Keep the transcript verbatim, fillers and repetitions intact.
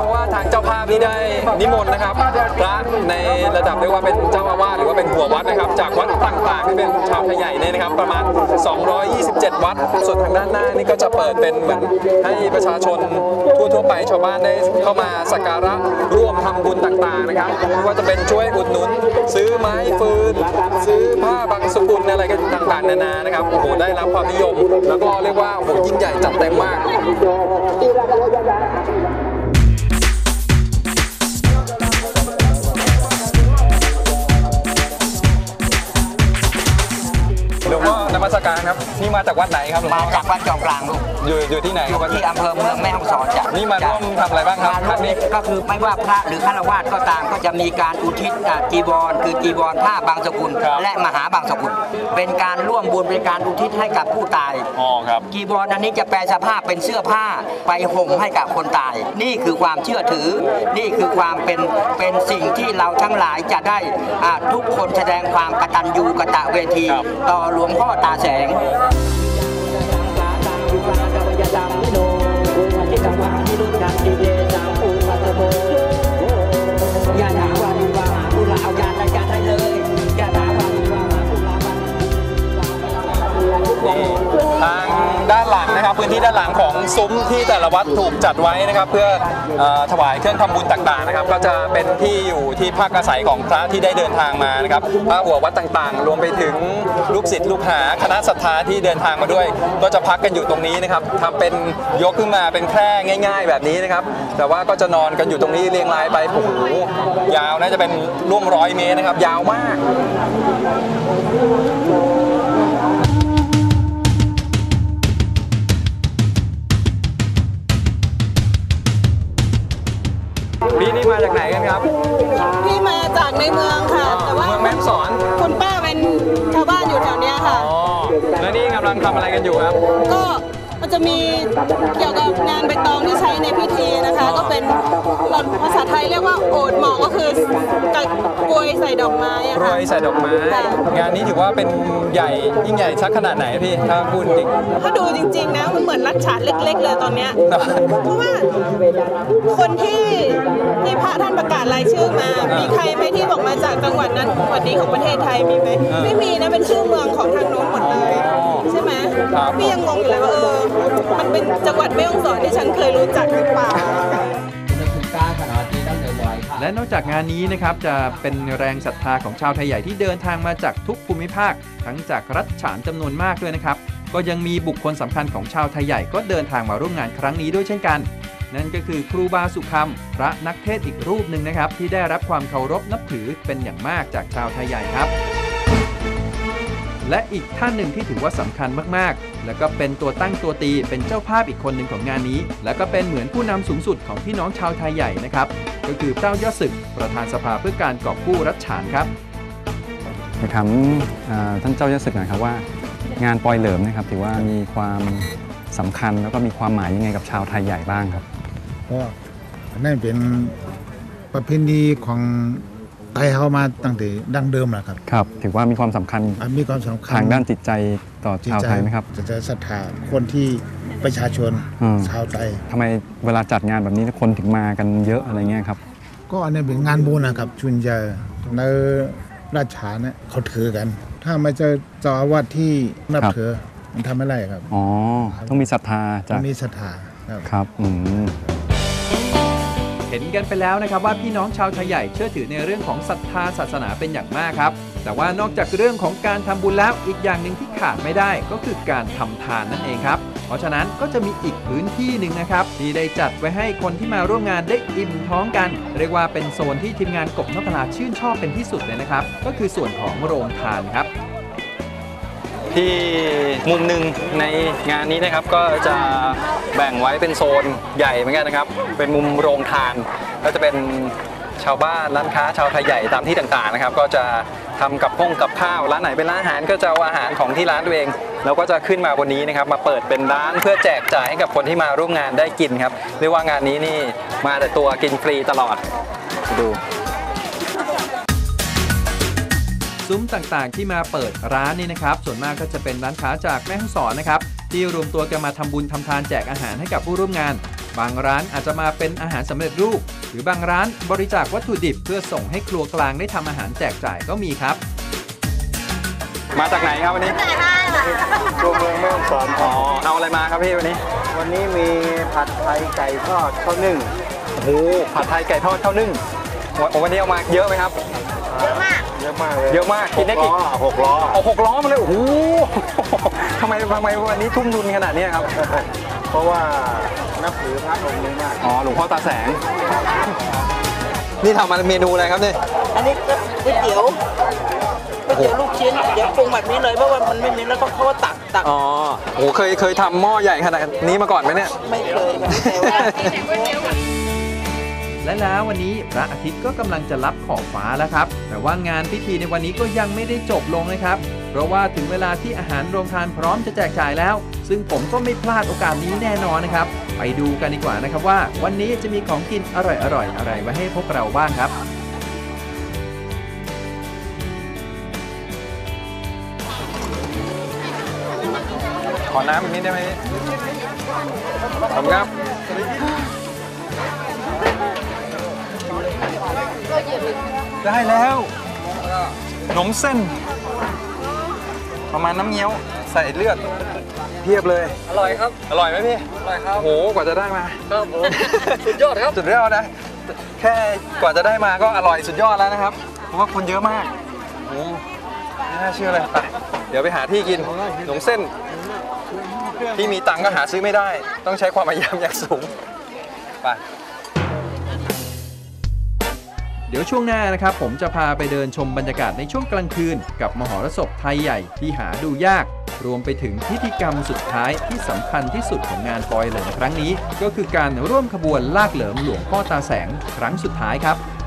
ะว่าทางเจ้าภาพนี่ได้นิมนต์นะครับพระในระดับเรียกว่าเป็นเจ้าอาวาสหรือว่าเป็นหัววัดนะครับจากวัดต่างๆที่เป็นชาวไทยใหญ่เนี่ยนะครับประมาณสองร้อยยี่สิบเจ็ดวัดส่วนทางด้านหน้านี่ก็จะเปิดเป็นเหมือนให้ประชาชนทั่วๆไปชาวบ้านได้เข้ามาสักการะร่วมทำบุญต่างๆนะครับไม่ว่าจะเป็นช่วยอุดหนุนซื้อไม้ฟืนซื้อผ้าบางสกุลอะไรกันต่างๆนานานะครับโอ้โหได้รับความนิยมแล้วก็เรียกว่าโอ้โหยิ่งใหญ่จัดเต็มมากหลวงพ่อนมัสการครับนี่มาจากวัดไหนครับหลวงพ่อมาจากวัดจอมกลางลูกอยู่อยู่ที่ไหนครับที่อำเภอเมืองแม่ฮ่องสอนจ้ะนี่มาร่วมทำอะไรบ้างครับครั้งนี้ก็คือไม่ว่าพระหรือฆราวาสก็ตามก็จะมีการอุทิศจีวรคือจีวรผ้าบางสกุลและมหาบางสกุลเป็นการร่วมบุญเป็นการอุทิศให้กับผู้ตายอ๋อครับจีวรอันนี้จะแปลสภาพเป็นเสื้อผ้าไปห่มให้กับคนตายนี่คือความเชื่อถือนี่คือความเป็นเป็นสิ่งที่เราทั้งหลายจะได้ทุกคนแสดงความกตัญญูกตเวทีต่อหลวงพ่อตาแสงทางด้านหลังนะครับพื้นที่ด้านหลังของซุ้มที่แต่ละวัดถูกจัดไว้นะครับเพื่อถวายเครื่องทำบุญต่างๆนะครับก็จะเป็นที่อยู่ที่พักอาศัยของพระที่ได้เดินทางมานะครับพระหัววัดต่างๆรวมไปถึงลูกศิษย์ลูกหาคณะศรัทธาที่เดินทางมาด้วยก็จะพักกันอยู่ตรงนี้นะครับทำเป็นยกขึ้นมาเป็นแคร่ง่ายๆแบบนี้นะครับแต่ว่าก็จะนอนกันอยู่ตรงนี้เรียงรายไปโอ้โหยาวน่าจะเป็นร่วมร้อยเมตรนะครับยาวมากพี่นี่มาจากไหนกันครับพี่มาจากในเมืองค่ะแต่ว่าเมืองแม่ฮ่องสอนคุณป้าเป็นชาวบ้านอยู่แถวเนี้ยค่ะอ๋อแล้วนี่กำลังทำอะไรกันอยู่ครับก็มันจะมีเกี่ยวกับงานใบตองที่ใช้ในพิธีนะคะก็เป็นภาษาไทยเรียกว่าโอดหมอกก็คือกล้วยใส่ดอกไม้กล้วยใส่ดอกไม้งานนี้ถือว่าเป็นใหญ่ยิ่งใหญ่สักขนาดไหนพี่ถ้าพูดจริงถ้าดูจริงๆนะมันเหมือนรัชฉานเล็กๆเลยตอนเนี้ยเพราะว่าคนที่ที่พระท่านประกาศรายชื่อมามีใครไหมที่บอกมาจากจังหวัดนั้นจังหวัดนี้ของประเทศไทยมีไหมไม่มีนะเป็นชื่อเมืองของทางโน้นหมดเลยใช่ไหมพี่ยังงงอยู่เลยว่าเออมันเป็นจังหวัดแม่ฮ่องสอนที่ฉันเคยรู้จักหรือเปล่าและนอกจากงานนี้นะครับจะเป็นแรงศรัทธาของชาวไทยใหญ่ที่เดินทางมาจากทุกภูมิภาคทั้งจากรัฐฉานจำนวนมากด้วยนะครับก็ยังมีบุคคลสำคัญของชาวไทยใหญ่ก็เดินทางมาร่วมงานครั้งนี้ด้วยเช่นกันนั่นก็คือครูบาสุคำพระนักเทศน์อีกรูปหนึ่งนะครับที่ได้รับความเคารพนับถือเป็นอย่างมากจากชาวไทยใหญ่ครับและอีกท่านหนึ่งที่ถือว่าสำคัญมากๆแล้วก็เป็นตัวตั้งตัวตีเป็นเจ้าภาพอีกคนหนึ่งของงานนี้และก็เป็นเหมือนผู้นำสูงสุดของพี่น้องชาวไทยใหญ่นะครับก็คือเจ้ายอดศึกประธานสภาเพื่อการกอบกู้รัชฉานครับไปถามท่านเจ้ายอดศึกหน่อยครับว่างานปอยเหลิมนะครับถือว่ามีความสำคัญแล้วก็มีความหมายยังไงกับชาวไทยใหญ่บ้างครับก็นั่นเป็นประเพณีของไทยเขามาตั้งแต่ดั้งเดิมแหละครับครับถือว่ามีความสำคัญมีความสำคัญทางด้านจิตใจต่อชาวไทยไหมครับจะศรัทธาคนที่ประชาชนชาวไทยทำไมเวลาจัดงานแบบนี้คนถึงมากันเยอะอะไรเงี้ยครับก็อันนี้เป็นงานบุญนะครับชุนเจอในราชาเนี่ยเขาถือกันถ้าไม่เจอเจ้าอาวาสที่นับถือมันทำไม่ได้ครับอ๋อต้องมีศรัทธาจ้ะต้องมีศรัทธาครับอืมเห็นกันไปแล้วนะครับว่าพี่น้องชาวไทยใหญ่เชื่อถือในเรื่องของศรัทธาศาสนาเป็นอย่างมากครับแต่ว่านอกจากเรื่องของการทำบุญแล้วอีกอย่างหนึ่งที่ขาดไม่ได้ก็คือการทำทานนั่นเองครับเพราะฉะนั้นก็จะมีอีกพื้นที่หนึ่งนะครับที่ได้จัดไว้ให้คนที่มาร่วมงานได้อิ่มท้องกันเรียกว่าเป็นโซนที่ทีมงานกบนพลาชื่นชอบเป็นที่สุดเลยนะครับก็คือส่วนของโรงทานครับที่มุมหนึ่งในงานนี้นะครับก็จะแบ่งไว้เป็นโซนใหญ่เหมือนกันนะครับเป็นมุมโรงทานก็จะเป็นชาวบ้านร้านค้าชาวไทยใหญ่ตามที่ต่างๆนะครับก็จะทำกับห้องกับข้าวร้านไหนเป็นร้านอาหารก็จะเอาอาหารของที่ร้านตัวเองแล้วก็จะขึ้นมาบนนี้นะครับมาเปิดเป็นร้านเพื่อแจกจ่ายให้กับคนที่มาร่วมงานได้กินครับเรียกว่างานนี้นี่มาแต่ตัวกินฟรีตลอดดูซุ้มต่างๆที่มาเปิดร้านนี่นะครับส่วนมากก็จะเป็นร้านค้าจากแม่ฮ่องสอนนะครับที่รวมตัวกันมาทำบุญทำทานแจกอาหารให้กับผู้ร่วมงานบางร้านอาจจะมาเป็นอาหารสำเร็จรูปหรือบางร้านบริจาควัตถุดิบเพื่อส่งให้ครัวกลางได้ทำอาหารแจกจ่ายก็มีครับมาจากไหนครับวันนี้ตัวเมืองแม่ฮ่องสอนอ๋อเอาอะไรมาครับพี่วันนี้วันนี้มีผัดไทยไก่ทอดข้าวนึ่งโอ้โหผัดไทยไก่ทอดข้าวนึ่งวันวันนี้เอามาเยอะไหมครับเยอะมากเลยเยอะมากกินได้กี่หกล้อเอาหกล้อมาเลยโอ้โหทำไมทำไมวันนี้ทุ่มทุนขนาดนี้ครับเพราะว่านับถือพระองค์นี้มากอ๋อหลวงพ่อตาแสง นี่ทำมาเมนูอะไรครับเนี่ยอันนี้ก็ก๋วยเตี๋ยวก๋วยเตี๋ยวลูกชิ้นเดี๋ยวปรุงแบบนี้เลยเพราะว่ามันไม่มีแล้วก็เขาก็ตักตักอ๋อโอ้โหเคยเคยทำหม้อใหญ่ขนาดนี้มาก่อนไหมเนี่ยไม่เคยค่ะแต่ว่าและแล้ววันนี้พระอาทิตย์ก็กำลังจะลับขอบฟ้าแล้วครับแต่ว่างานพิธีในวันนี้ก็ยังไม่ได้จบลงนะครับเพราะว่าถึงเวลาที่อาหารโรงทานพร้อมจะแจกจ่ายแล้วซึ่งผมก็ไม่พลาดโอกาสนี้แน่นอนนะครับไปดูกันดีกว่านะครับว่าวันนี้จะมีของกินอร่อยๆอะไรไว้ให้พวกเราบ้างครับขอน้ำอีกนิดได้ไหมขอบคุณครับได้แล้วขนมเส้น ประมาณน้ำเงี้ยวใส่เลือดเพียบเลยอร่อยครับอร่อยไหมพี่อร่อยครับโอ้โหกว่าจะได้มาครับผมสุดยอดครับสุดยอดนะแค่กว่าจะได้มาก็อร่อยสุดยอดแล้วนะครับเพราะว่าคนเยอะมากโอ้ไม่น่าเชื่อเลยไปเดี๋ยวไปหาที่กินขนมเส้นที่มีตังค์ก็หาซื้อไม่ได้ ต้องใช้ความพยายามอย่างสูงไปเดี๋ยวช่วงหน้านะครับผมจะพาไปเดินชมบรรยากาศในช่วงกลางคืนกับมหรสพไทยใหญ่ที่หาดูยากรวมไปถึงพิธีกรรมสุดท้ายที่สำคัญที่สุดของงานปอยเหลิมครั้งนี้ก็คือการร่วมขบวนลากเหลิมหลวงพ่อตาแสงครั้งสุดท้ายครับ